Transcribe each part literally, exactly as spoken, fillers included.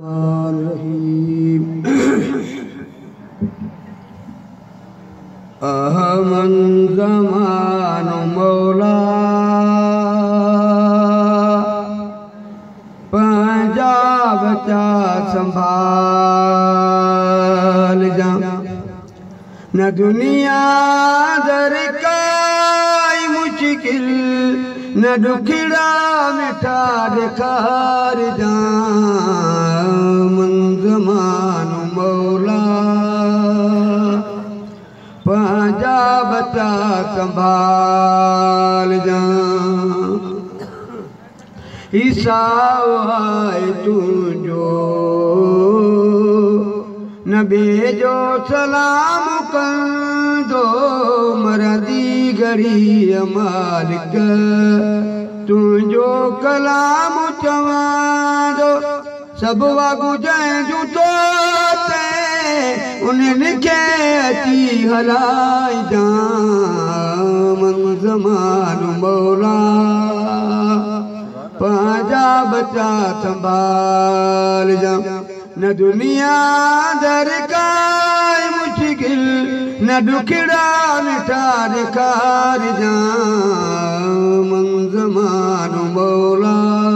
अहमन ज़मान मौला पंहिंजा बचा संभाल जा न दुनिया दर काई मुश्किल न दुखड़ा मिठा ॾेखार जा मन ज़मान मौला पंहिंजा बचा संभाल जा हिसाब आहे तुंहिंजो न ॿिए जो सलाम कंदो मरंदी घड़ी मालिक तुंहिंजो कलाम चवंदो सभु वागू जंहिंजूं तो उन्हनि खे अची हलाइजां मन ज़मान मौला पंहिंजा बचा संभाल जा न दुनिया दर काई मुश्किल न दुखड़ा मिठा ॾेखार जा मन ज़मान मौला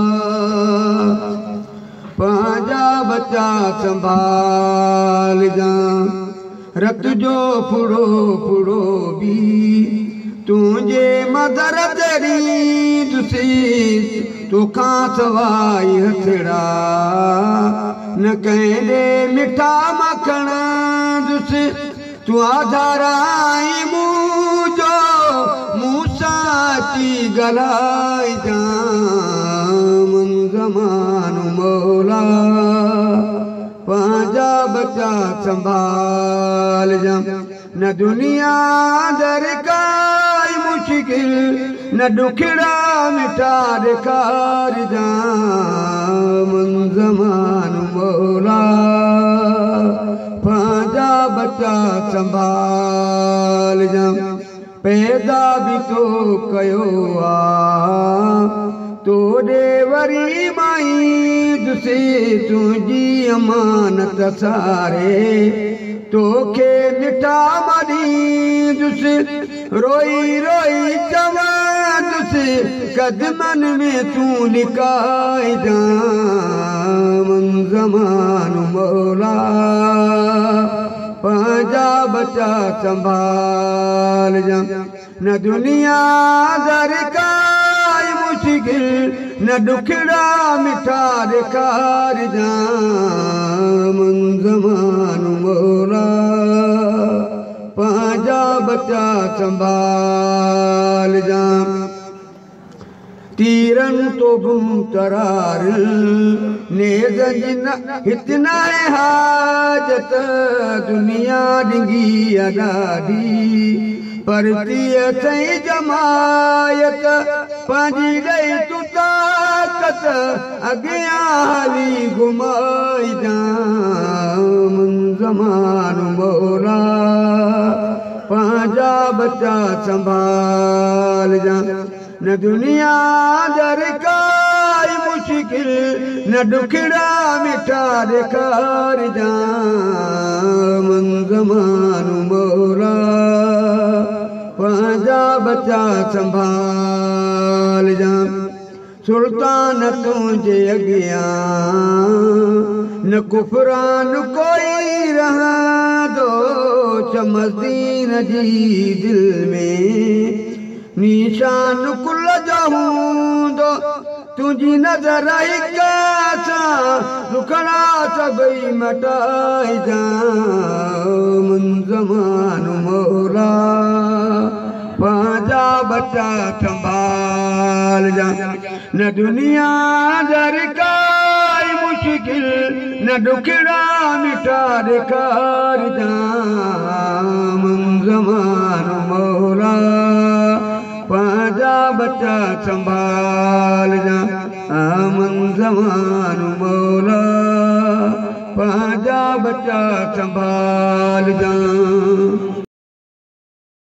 पंहिंजा बचा संभाल जा रत जो फुड़ो फुड़ो भी तुझे मदर तेरी दुसी तोखां सवाई हथड़ा न कंहिं मिठा मखण दुस तू आधाराई मुझो मूंसां अची ॻाल्हाए जा मन ज़मान मौला पंहिंजा बचा संभाल जा न दुनिया दर काई मुश्किल न दुखड़ा मिठा ॾेखार जा मन ज़मान मौला पंहिंजा बचा संभाल जा पैदा भी तो कयो आ तोड़े वरी माई दुसे तुझी अमानत सारे तोखे मिठा मरी दुस रोई रोई चवा दुस कदमन में तू लिकाए जा मन ज़मान मौला पंहिंजा बचा संभाल जा न दुनिया दर काई मुश्किल न दुखड़ा मिठा ॾेखार जा मन ज़मान मौला पंहिंजा बचा संभाल जा तीरन तो गुम तरार नेज़ जिन इतना हाजत दुनिया डिंगी अडाडी परतीअ सही जमायत पंहिंजी ॾेई तूं ताकत अॻियां हली घुमाई जा मन ज़मान मौला पंहिंजा बचा संभाल जा न दुनिया दर काई मुश्किल न दुखड़ा मिठा ॾेखार जा मन ज़मान मौला पंहिंजा बचा संभाल जा सुल्तान तुंहिंजे अॻियां न कुफरान कोई रहंदो चमदीन जी दिल में निशान कुल जो हूंदो तुंहिंजी नज़र हिक सां दुखड़ा सभई मटाए जा मन ज़मान मौला पंहिंजा बचा संभाल जा न दुनिया दर काई मुश्किल न दुखड़ा मिठा ॾेखार जा मन ज़मान मौला पंहिंजा बचा संभाल जा मन ज़मान मौला पंहिंजा बचा संभाल जा।